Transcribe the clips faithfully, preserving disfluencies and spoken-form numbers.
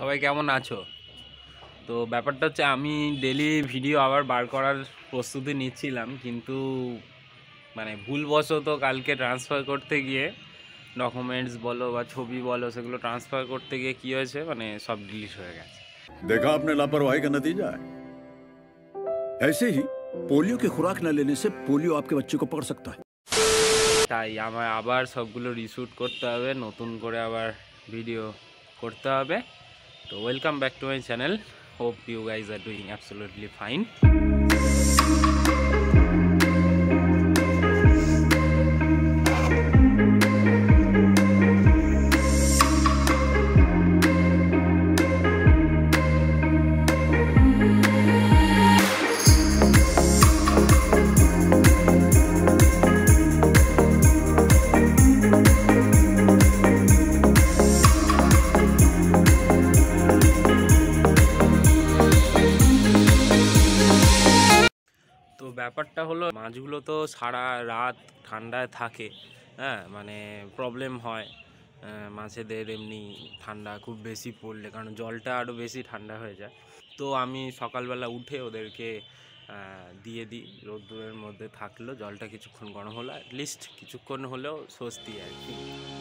সবাই কেমন আছো? তো ব্যাপারটা হচ্ছে আমি ডেলি ভিডিও আবার বার করার প্রস্তুতি নিচ্ছিলাম, কিন্তু মানে ভুলবশত কালকে ট্রান্সফার করতে গিয়ে ডকুমেন্টস বলো বা ছবি বলো সেগুলো ট্রান্সফার করতে গিয়ে কী হয়েছে, মানে সব ডিলিট হয়ে গেছে। देखा आपने लापरवाही का नतीजा है। ऐसे ही पोलियो की खुराक न लेने से पोलियो आपके बच्चे को पकड़ सकता है। তাই আমার আবার সবগুলো রিশুট করতে হবে, নতুন করে আবার ভিডিও করতে হবে। তো welcome back to my channel, hope you guys are doing absolutely fine. ব্যাপারটা হলো মাছগুলো তো সারা রাত ঠান্ডায় থাকে, হ্যাঁ মানে প্রবলেম হয় মাছেদের এমনি ঠান্ডা খুব বেশি পড়লে, কারণ জলটা আরও বেশি ঠান্ডা হয়ে যায়। তো আমি সকালবেলা উঠে ওদেরকে দিয়ে দিই, রোদ্দুরের মধ্যে থাকলেও জলটা কিছুক্ষণ গরম হলো, অ্যাটলিস্ট কিছুক্ষণ হলেও স্বস্তি আর কি।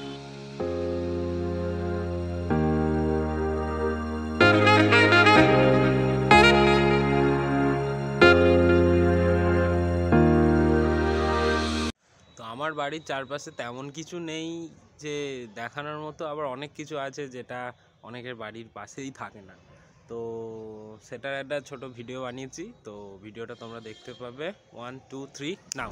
আমার বাড়ির চারপাশে তেমন কিছু নেই যে দেখানোর মতো, আবার অনেক কিছু আছে যেটা অনেকের বাড়ির পাশেই থাকে না। তো সেটার একটা ছোট ভিডিও বানিয়েছি, তো ভিডিওটা তোমরা দেখতে পাবে। One two three now.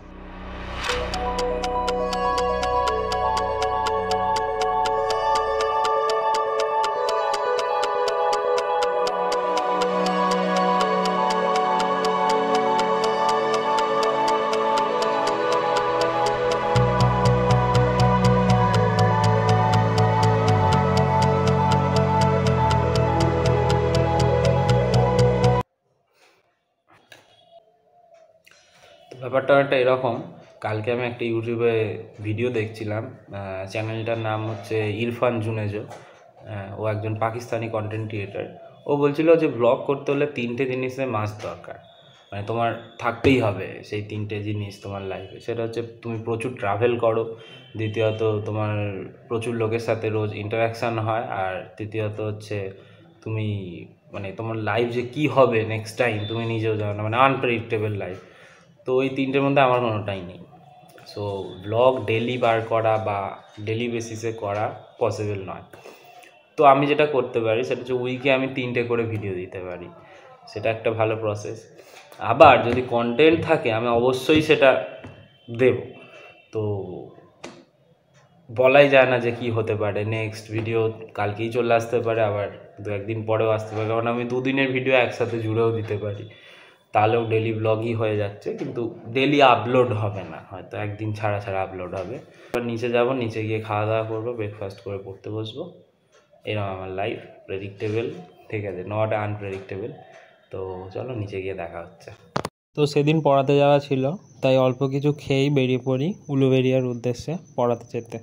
ব্যাপারটা একটা এরকম, কালকে আমি একটা ইউটিউবে ভিডিও দেখছিলাম, চ্যানেলটার নাম হচ্ছে ইরফান জুনেজো। ও একজন পাকিস্তানি কন্টেন্ট ক্রিয়েটার। ও বলছিল যে ব্লগ করতে হলে তিনটে জিনিসে মাস্ট দরকার, মানে তোমার থাকতেই হবে সেই তিনটে জিনিস তোমার লাইফে। সেটা হচ্ছে তুমি প্রচুর ট্রাভেল করো, দ্বিতীয়ত তোমার প্রচুর লোকের সাথে রোজ ইন্টারাকশান হয়, আর তৃতীয়ত হচ্ছে তুমি মানে তোমার লাইফ যে কী হবে নেক্সট টাইম তুমি নিজেও জানো না, মানে আনপ্রেডিক্টেবল লাইফ। তো ওই তিনটের মধ্যে আমার কোনোটাই নেই। সো ব্লগ ডেলি বার করা বা ডেলি বেসিসে করা পসিবল নয়। তো আমি যেটা করতে পারি সেটা হচ্ছে উইকে আমি তিনটে করে ভিডিও দিতে পারি, সেটা একটা ভালো প্রসেস। আবার যদি কন্টেন্ট থাকে আমি অবশ্যই সেটা দেব। তো বলাই যায় না যে কি হতে পারে, নেক্সট ভিডিও কালকেই চলে আসতে পারে, আবার দু একদিন পরেও আসতে পারে, কারণ আমি দুদিনের ভিডিও একসাথে জুড়েও দিতে পারি, তাহলেও ডেলি ব্লগই হয়ে যাচ্ছে, কিন্তু ডেলি আপলোড হবে না, হয়তো একদিন ছাড়া ছাড়া আপলোড হবে। এবার নিচে যাব, নিচে গিয়ে খাওয়া দাওয়া করবো, ব্রেকফাস্ট করে পড়তে বসবো। এরকম আমার লাইফ, প্রেডিক্টেবল, ঠিক আছে, নট আনপ্রেডিক্টেবল। তো চলো নিচে গিয়ে দেখা হচ্ছে। তো সেদিন পড়াতে যাওয়া ছিল, তাই অল্প কিছু খেয়েই বেরিয়ে পড়ি উলুবেড়িয়ার উদ্দেশ্যে পড়াতে যেতে।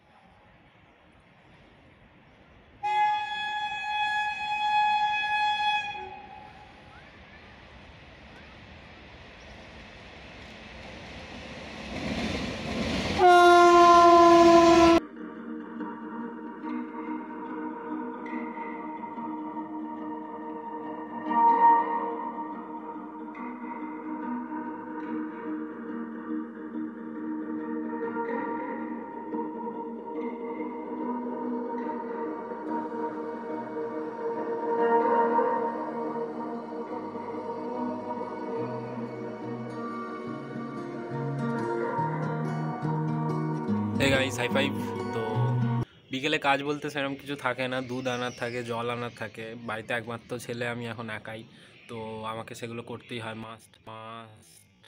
এই গাইস হাই ফাইভ। তো বিকেলে কাজ বলতে সেরকম কিছু থাকে না, দুধ আনার থাকে, জল আনার থাকে, বাড়িতে একমাত্র ছেলে আমি এখন একাই, তো আমাকে সেগুলো করতেই হয়, must must.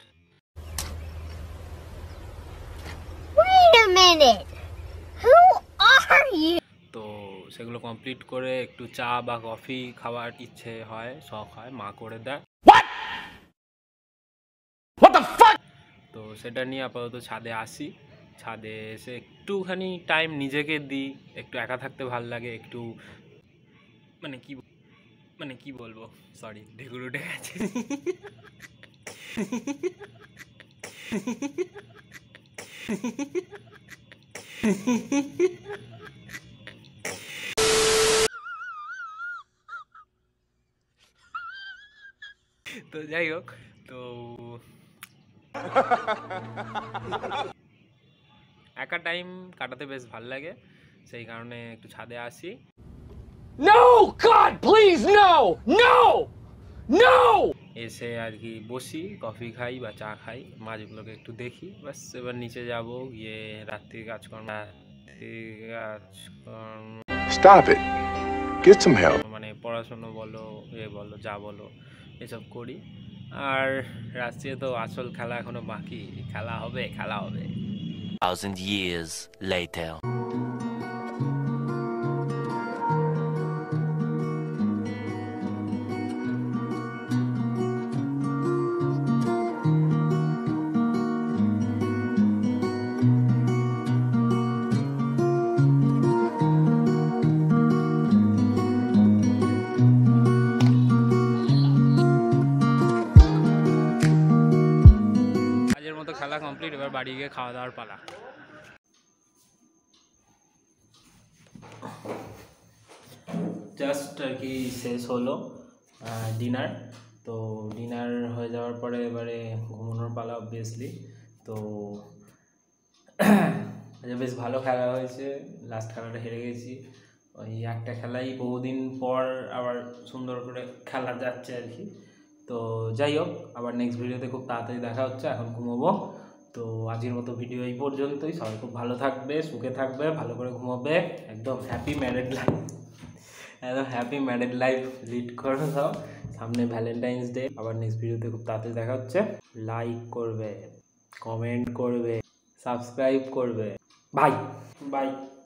Wait a minute. Who are you? তো সেগুলো কমপ্লিট করে একটু চা বা কফি খাওয়ার ইচ্ছে হয়, শখ হয়, মা করে দেয়। তো সেটা নিয়ে আপাতত ছাদে আসি, ছাদে এসে একটুখানি টাইম নিজেকে দিই, একটু একা থাকতে ভাল লাগে, একটু মানে কি মানে কি বলবো, সরি ঢেকুর উঠে গেছে। তো যাই হোক, তো একা টাইম কাটাতে বেশ ভালো লাগে, সেই কারণে একটু ছাদে আসি। No! God, please, no! No! No! এসে আর কি বসি, কফি খাই বা চা খাই, মাছগুলোকে একটু দেখি, বাস এবার নিচে যাব, গিয়ে রাত্রির কাজকর্ম রাত্রির কাজকর্ম Stop it. Get some help. মানে পড়াশুনো বলো, এ বলো, যা বলো, এসব করি। আর রাত্রিরে তো আসল খেলা এখনো বাকি, খেলা হবে খেলা হবে Thousand years later. আজের মতো খেলা কমপ্লিট, এবার বাড়ি গিয়ে খাওয়া দাওয়ার পালা। জাস্ট আর কি শেষ হলো ডিনার, তো ডিনার হয়ে যাওয়ার পরে এবারে ঘুমানোর পালা অবভিয়াসলি। তো বেশ ভালো খেলা হয়েছে, লাস্ট খেলাটা হেরে গেছি, ওই একটা খেলাই বহুদিন পর আবার সুন্দর করে খেলা যাচ্ছে আর কি। তো যাই হোক, আবার নেক্সট ভিডিওতে খুব তাড়াতাড়ি দেখা হচ্ছে, এখন ঘুমোবো। তো আজকের মতো ভিডিও এই পর্যন্তই, সবাই খুব ভালো থাকবে, সুখে থাকবে, ভালো করে ঘুমোবে, একদম হ্যাপি ম্যারেড লাইফ, একদম হ্যাপি ম্যারেড লাইফ লিড করে দাও। সামনে ভ্যালেন্টাইন্স ডে, আবার নেক্সট ভিডিওতে খুব তাড়াতাড়ি দেখা হচ্ছে। লাইক করবে, কমেন্ট করবে, সাবস্ক্রাইব করবে, বাই বাই।